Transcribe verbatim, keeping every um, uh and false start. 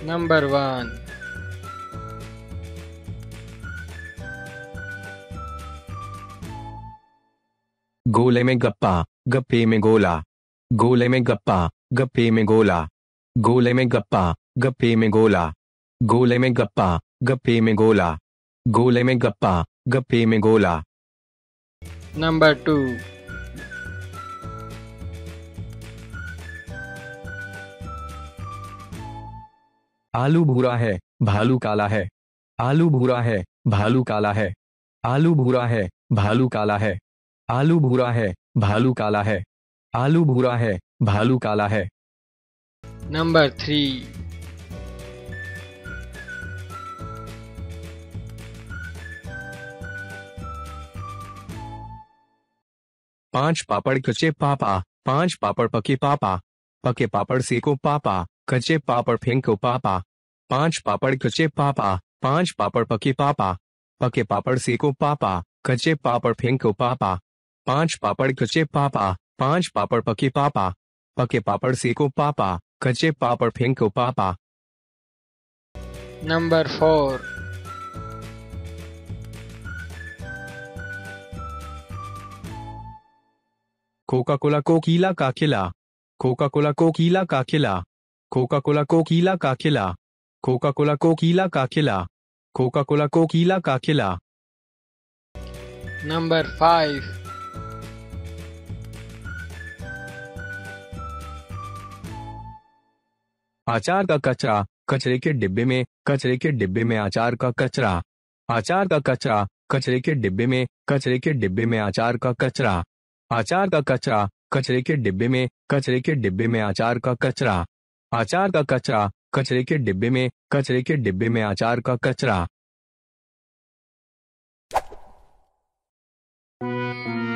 Number one. गोले में गप्पा, गप्पे में गोला। गोले में गप्पा, गप्पे में गोला। गोले में गप्पा, गप्पे में गोला। गोले में गप्पा, गप्पे में गोला। गोले में गप्पा, गप्पे में गोला। Number two. आलू भूरा है, भालू काला है। आलू भूरा है, भालू काला है। आलू भूरा है, भालू काला है। आलू भूरा है, भालू काला है। आलू भूरा है, भालू काला है। Number three. पांच पापड़ कच्चे पापा, पांच पापड़ पके पापा। पके पापड़ सेको पापा, कच्चे पापड़ फेंको पापा। पांच पापड़ कच्चे पापा, पांच पापड़ पके पापा। पके पापड़ सेको पापा, कच्चे पापड़ फेंको पापा। पांच पापड़ कच्चे पापा, पांच पापड़ पके पापा। पके पापड़ सेको पापा, कच्चे पापड़ फेंको पापा। Number four. Coca Cola Kokila का खिला। कोका कोला कोकीला का खिला। कोका कोला कोकीला का खिला। कोका कोला कोकीला का खिला। कोका कोला कोकीला का खिला। Number five. अचार का कचरा, कचरे के डिब्बे में। कचरे के डिब्बे में अचार का कचरा। अचार का कचरा, कचरे के डिब्बे में। कचरे के डिब्बे में अचार का कचरा। अचार का कचरा, कचरे के डिब्बे में। कचरे के डिब्बे में अचार का कचरा। अचार का कचरा, कचरे के डिब्बे में। कचरे के डिब्बे में अचार का कचरा।